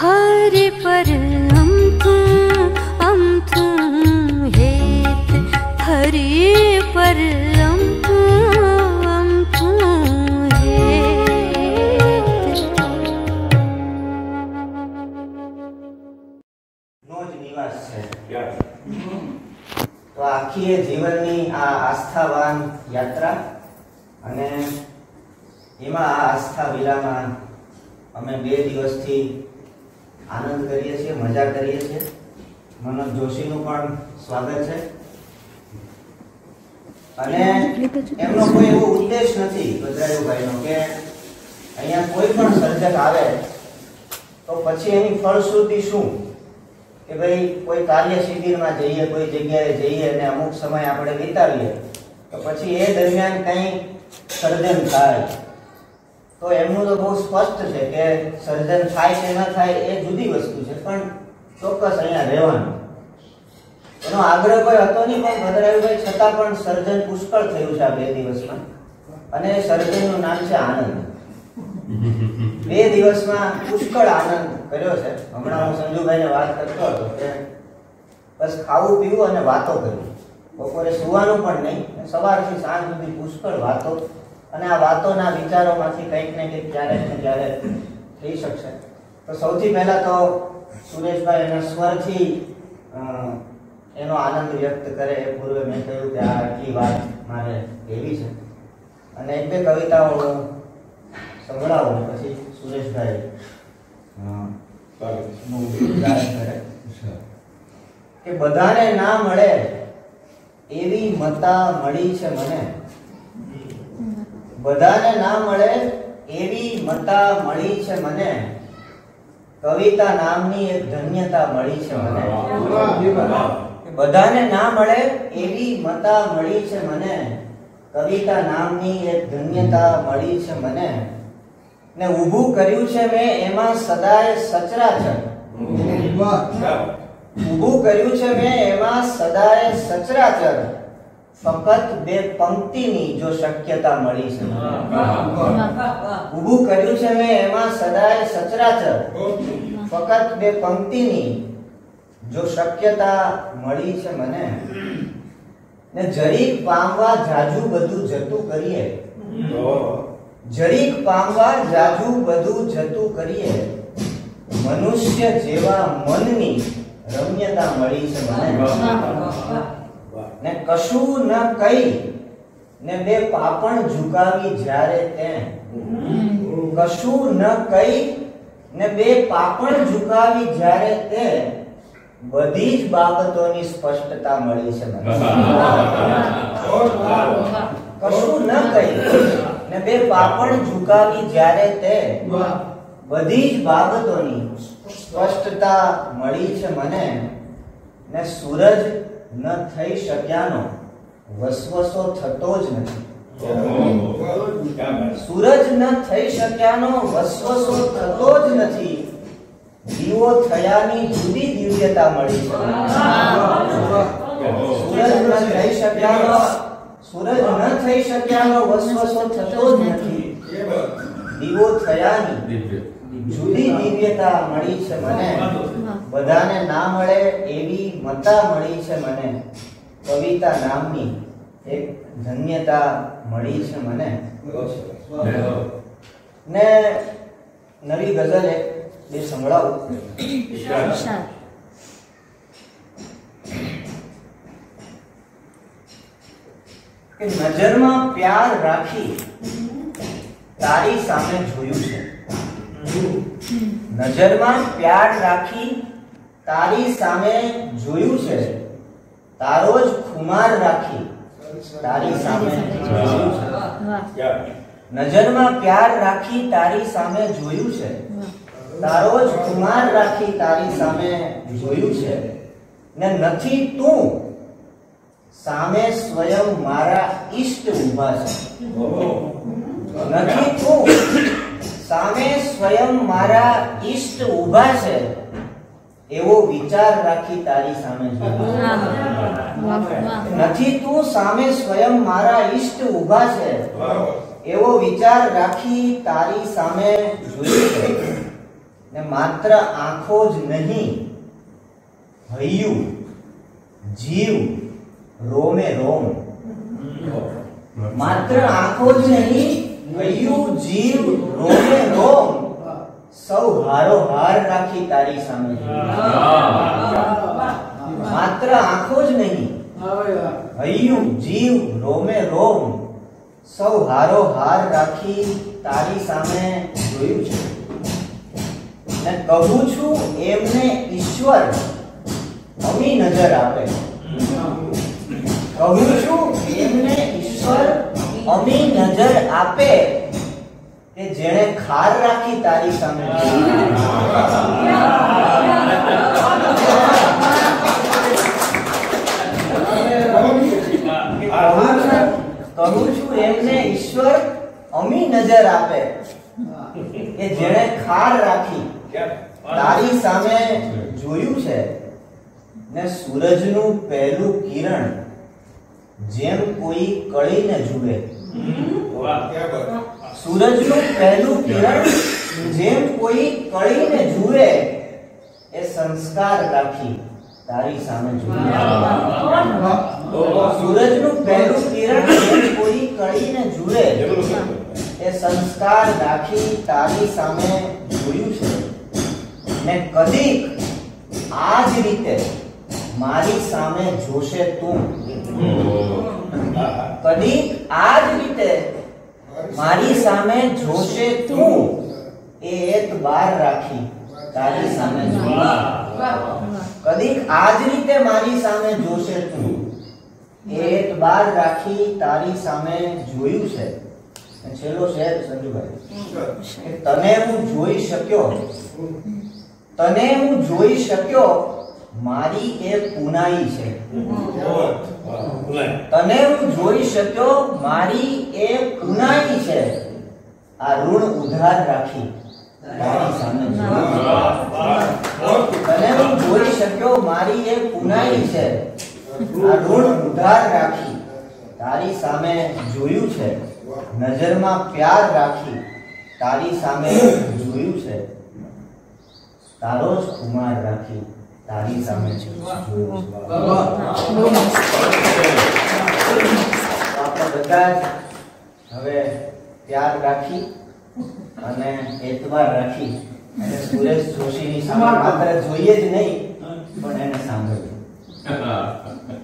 हरि पर अमथू हेत हरि पर अमथू हेत નો જ નિવાસ છે। તો આખી જીવનની આ આસ્થાવાન યાત્રા અને એમાં આ આસ્થા વિલામાં અમે 2 દિવસથી આનંદ કરીએ છીએ, મજા કરીએ છીએ। મનોજ જોશીનું પણ સ્વાગત છે અને એમનો કોઈ એવો ઉદ્દેશ નથી ગજરાયુભાઈનો કે અહીંયા કોઈ પણ સર્જક આવે તો પછી એની ફળશ્રુતિ શું કે ભાઈ કોઈ કાર્ય શિબિરમાં જઈએ, કોઈ જગ્યાએ જઈએ અને અમુક સમય આપણે વિતાવીએ તો પછી એ દરમિયાન કંઈ સર્જન થાય તો એમનું તો બહુ સ્પષ્ટ છે કે સર્જન થાય કે ન થાય એ જુદી વસ્તુ છે, પણ ચોક્કસ અહીંયા રહેવાનું એનો આગ્રહ કોઈ હતો નહીં। પણ ભદ્રાયુભાઈ છતાં પણ સર્જન પુષ્કળ થયું છે આ 2 દિવસમાં અને સર્જનનું નામ છે આનંદ। 2 દિવસમાં પુષ્કળ આનંદ કર્યો છે। હમણાં હું સંજુભાઈને વાત કરતો હતો કે બસ ખાવું પીવું અને વાતો કરવી, બપોરે સુવાનું પણ નહીં, સવારથી સાંજ સુધી પુષ્કળ વાતો અને આ વાતોના વિચારોમાંથી કંઈક ને કંઈક ક્યારેક ને ક્યારેક થઈ શકશે। તો સૌથી પહેલા તો સુરેશભાઈ એના સ્વરથી એનો આનંદ વ્યક્ત કરે એ પૂર્વે મેં કહ્યું કે આ આટલી વાત મારે કહેવી છે અને 1-2 કવિતાઓ સંભળાવું પછી સુરેશભાઈ કે બધાને ના મળે એવી મતા મળી છે મને, બધાને ના મળે એવી મતા મળી છે મને, કવિતા નામની એક ધન્યતા મળી છે મને। બધાને ના મળે એવી મતા મળી છે મને, કવિતા નામની એક ધન્યતા મળી છે મને, ને ઊભું કર્યું છે મેં એમાં સદાય સચરાચર, ઊભું કર્યું છે મેં એમાં સદાય સચરાચર, ફક્ત 2 પંક્તિની જો શક્યતા મળી છે મને। ઊભું કર્યું છે મેં એમાં સદાય સચરાચર, ફક્ત 2 પંક્તિની જો શક્યતા મળી છે મને, ને જરીક પામવા જાજુ બધું જતું કરીએ, જરીક પામવા જાજુ બધું જતું કરીએ, મનુષ્ય જેવા મનની રમ્યતા મળી છે મને, ને કશું ન કહી ને 2 પાપણ ઝુકાવી જ્યારે તે, કશું ન કહી ને 2 પાપણ ઝુકાવી જ્યારે તે, બધી જ બાબતોની સ્પષ્ટતા મળી છે મને। કશું ન કહી ને 2 પાપણ ઝુકાવી જ્યારે તે, બધી જ બાબતોની સ્પષ્ટતા મળી છે મને, ને સૂરજ ન થઈ શક્યાનો વસવસો થતો જ નથી, સૂરજ ન થઈ શક્યાનો વસવસો થતો જ નથી, દીવો થયાની જુદી દિવ્યતા મળી છે। સૂરજ ન થઈ શક્યાનો વસવસો થતો જ નથી, દીવો થયાની જુદી દિવ્યતા મળી છે મને, બધાને ના મળે એવી મતા મળી છે મને, કવિતા નામની એક ધન્યતા મળી છે મને। ને નવી ગઝલ એક 2 સંભળાવું। કે નજરમાં પ્યાર રાખી તારી સામે જોયું છે, નજરમાં પ્યાર રાખી તારી સામે જોયું છે, તારો જ ખુમાર રાખી તારી સામે જોયું છે, નજરમાં પ્યાર રાખી તારી સામે જોયું છે, તારો જ ખુમાર રાખી તારી સામે જોયું છે, ને નથી તું સામે સ્વયં મારા ઈષ્ટ ઊભા છે, નથી તું સામે સ્વયં મારા ઈષ્ટ ઊભા છે, એવો વિચાર રાખી તારી સામે જોયું, નથી તું સામે સ્વયં મારા ઈષ્ટ ઊભા છે, એવો વિચાર રાખી તારી સામે જોયું છે, ને માત્ર આંખો જ નહીં, હૈયું, જીવ, રોમે રોમ. માત્ર આંખો જ નહીં, હૈયું, જીવ, રોમે રોમ, સૌ હારો હાર રાખી તારી સામે જોયું. માત્ર આંખો જ નહીં, હૈયું, જીવ, રોમે રોમ, સૌ હારો હાર રાખી તારી સામે જોયું છે. ને કહું છું એમને ઈશ્વર અમી નજર આપે. કહું છું એમને ઈશ્વર અમી નજર આપે કે જેણે ખાર રાખી તારી સામે જોયું. કહું છું એમને ઈશ્વર અમી નજર આપે કે જેણે ખાર રાખી તારી સામે જોયું છે. ને સૂરજનું પહેલું કિરણ જેમ કોઈ કળીને જુએ. સૂરજનું પહેલું કિરણ જેમ કોઈ કળીને જુએ એ સંસ્કાર રાખી તારી સામે જોયું. સૂરજનું પહેલું કિરણ જેમ કોઈ કળીને જુએ એ સંસ્કાર રાખી તારી સામે જોયું છે. ને કદીક આ જ રીતે મારી સામે જોશે તું. કદીક આ જ રીતે મારી સામે જોશે તું એ એતબાર રાખી તારી સામે જોયું. કદીક આ જ રીતે મારી સામે જોશે તું એ એતબાર રાખી તારી સામે જોયું છે. છેલ્લો શેર સંજુભાઈ, તને હું જોઈ શક્યો, તને હું જોઈ શક્યો મારી એ પુનાઈ છે. તને હું જોઈ શક્યો મારી એ પુનાઈ છે. આ ઋણ ઉધાર રાખી તારી સામે જોયું. તને હું જોઈ શક્યો મારી એ પુનાઈ છે. આ ઋણ ઉધાર રાખી તારી સામે જોયું છે. નજરમાં પ્યાર રાખી તારી સામે જોયું છે. તારો જ કુમાર રાખી તારી સામે જોયું છે. આપણે બધા જ હવે પ્યાર રાખી અને એતબાર રાખી અને સુરેશ જોશીની સામે માત્ર જોઈએ જ નહીં પણ એને સાંભળ્યું.